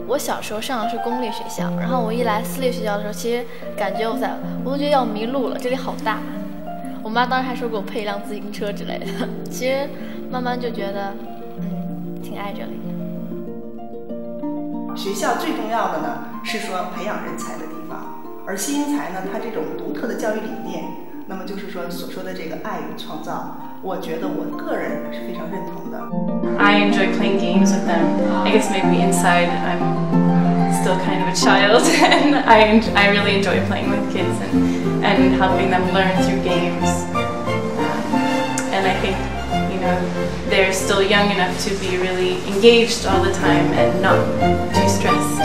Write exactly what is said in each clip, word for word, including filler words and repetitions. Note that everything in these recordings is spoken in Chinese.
我小时候上的是公立学校，然后我一来私立学校的时候，其实感觉我在，我都觉得要迷路了，这里好大。我妈当时还说给我配一辆自行车之类的。其实慢慢就觉得，嗯，挺爱这里的。 学校最重要的呢是说培养人才的地方，而西英才呢，它这种独特的教育理念，那么就是说所说的这个爱与创造，我觉得我个人是非常认同的。 I enjoy playing games with them. I guess maybe inside I'm still kind of a child, and I enjoy, I really enjoy playing with kids and and helping them learn through games. Um, and I think, you know, they're still young enough to be really engaged all the time and not too stressed.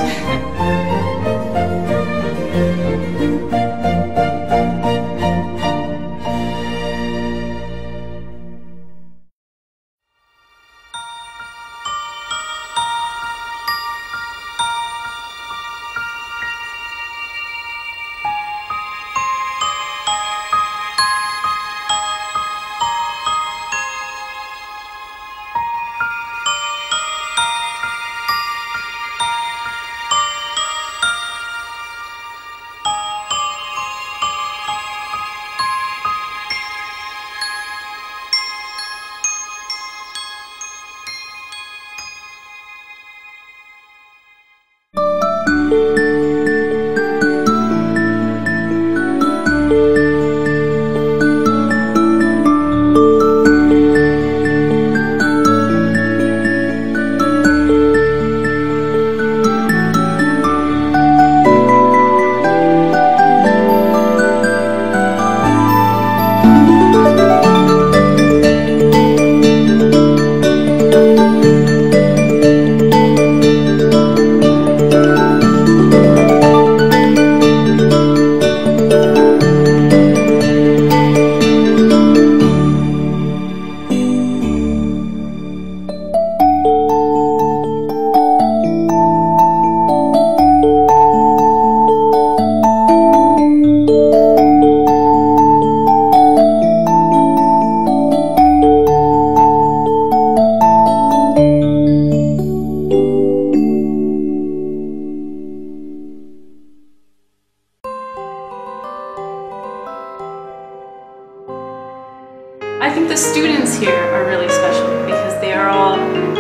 I think the students here are really special because they are all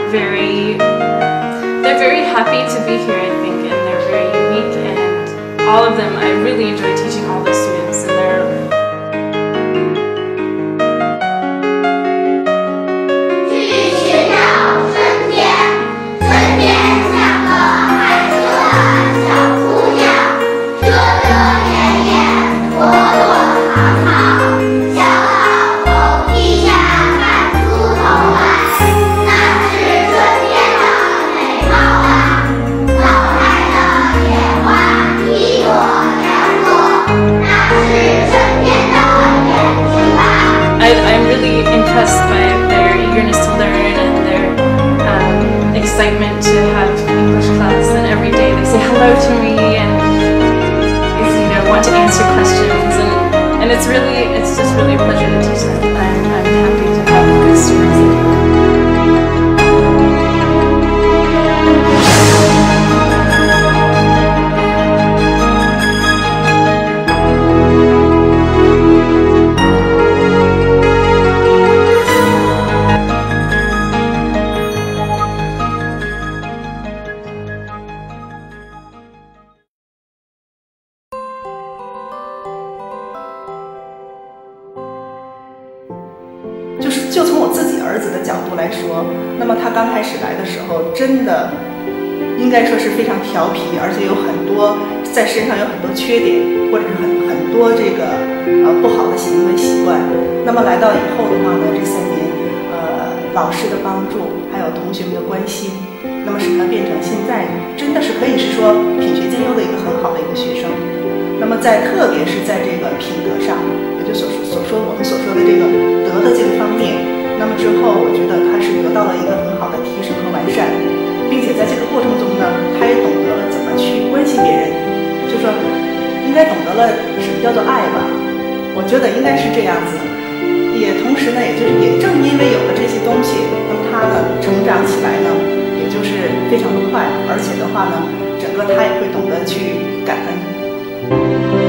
very, they're very happy to be here, I think, and they're very unique, and all of them, I really enjoy teaching all the students, and they're impressed by their eagerness to learn and their um, excitement to have English class, and every day they say hello to me and you know want to answer questions, and, and it's really it's just really a pleasure to teach them. I'm, I'm happy to have good students in here. 就从我自己儿子的角度来说，那么他刚开始来的时候，真的应该说是非常调皮，而且有很多在身上有很多缺点，或者是很很多这个呃不好的行为习惯。那么来到以后的话呢，这三年呃老师的帮助，还有同学们的关心，那么使他变成现在真的是可以是说品学兼优的一个很好的一个学生。那么在特别是在这个品德上，也就所所说我们所说的这个德的这个方面，那么之后我觉得他是得到了一个很好的提升和完善，并且在这个过程中呢，他也懂得了怎么去关心别人，就说应该懂得了什么叫做爱吧，我觉得应该是这样子。也同时呢，也就是也正因为有了这些东西，那么他呢成长起来呢，也就是非常的快，而且的话呢，整个他也会懂得去感恩。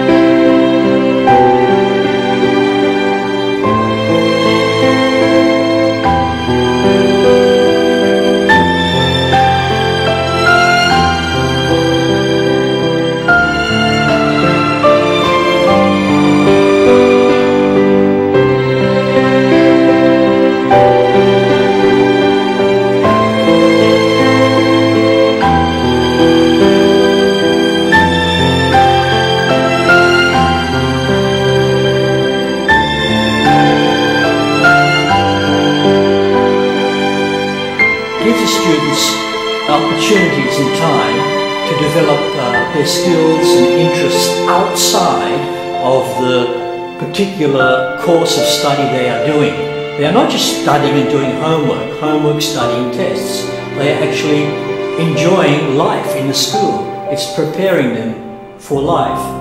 Opportunities and time to develop uh, their skills and interests outside of the particular course of study they are doing. They are not just studying and doing homework, homework, studying, tests. They are actually enjoying life in the school. It's preparing them for life.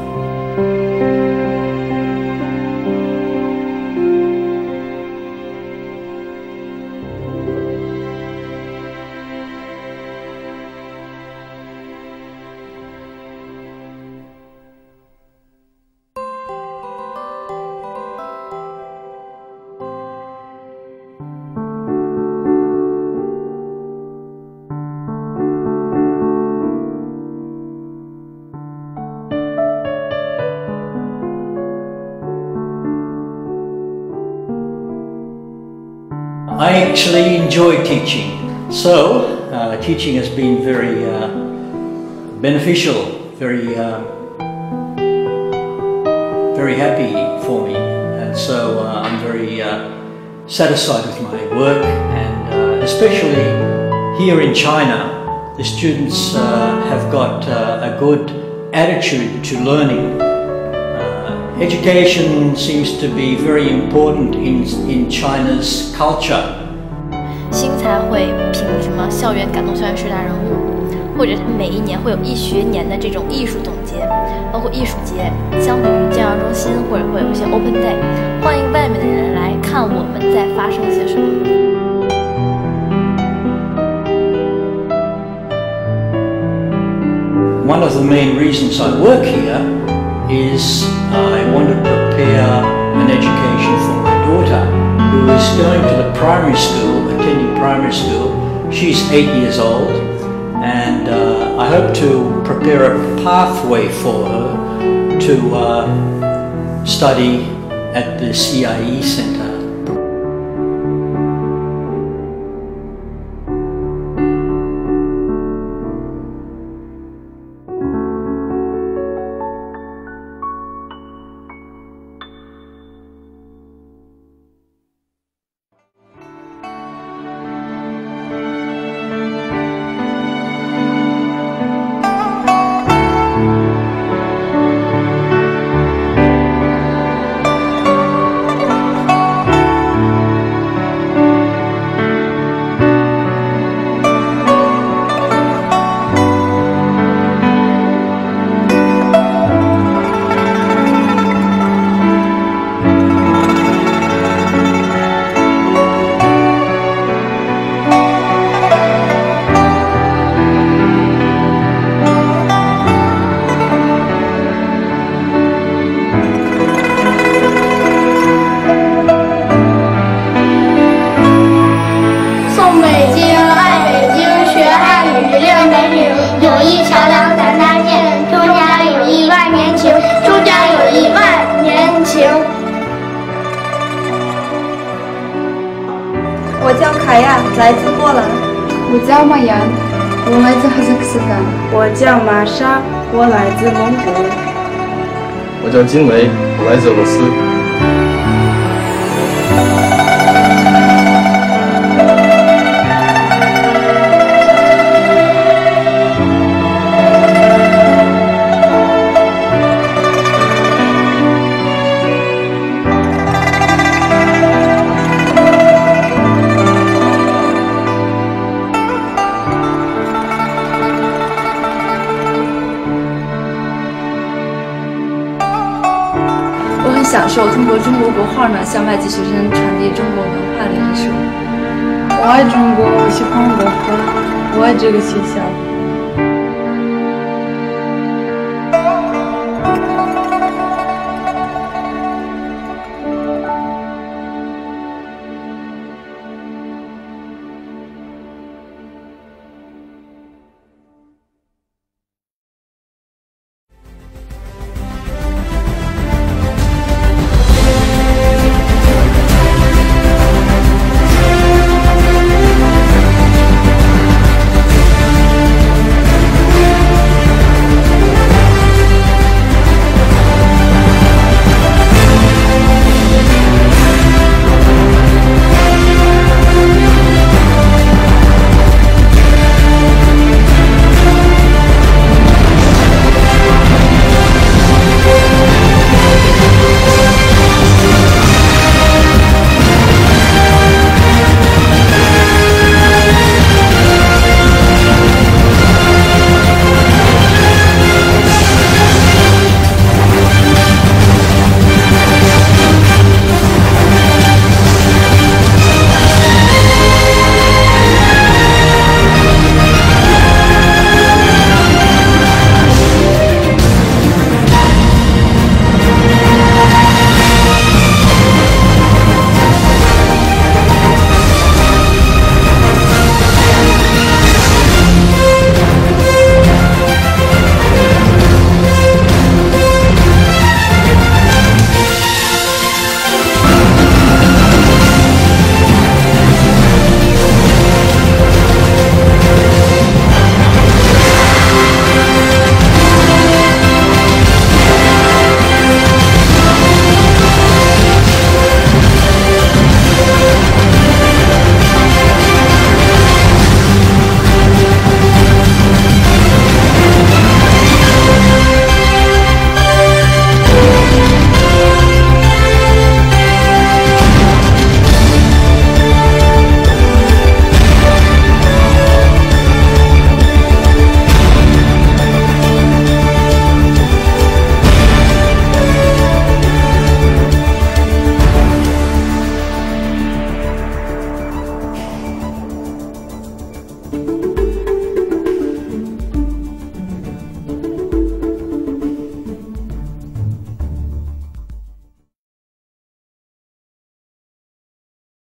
I actually enjoy teaching, so uh, teaching has been very uh, beneficial, very, uh, very happy for me, and so uh, I'm very uh, satisfied with my work, and uh, especially here in China, the students uh, have got uh, a good attitude to learning. Education seems to be very important in in China's culture. 新才会评什么校园感动校园十大人物，或者他们每一年会有一学年的这种艺术总结，包括艺术节。相比于教养中心，或者会有一些 Open Day， 欢迎外面的人来看我们在发生些什么。 One of the main reasons I work here is I want to prepare an education for my daughter, who is going to the primary school, attending primary school. She's eight years old, and uh, I hope to prepare a pathway for her to uh, study at the C I E Centre. 我叫凯亚，来自波兰。 我叫马阳，我来自哈萨克斯坦。 我叫玛莎，我来自蒙古。 我叫金维，我来自俄罗斯。 享受通过中国国画呢，向外籍学生传递中国文化的艺术。 我爱中国，我喜欢国画，我爱这个学校。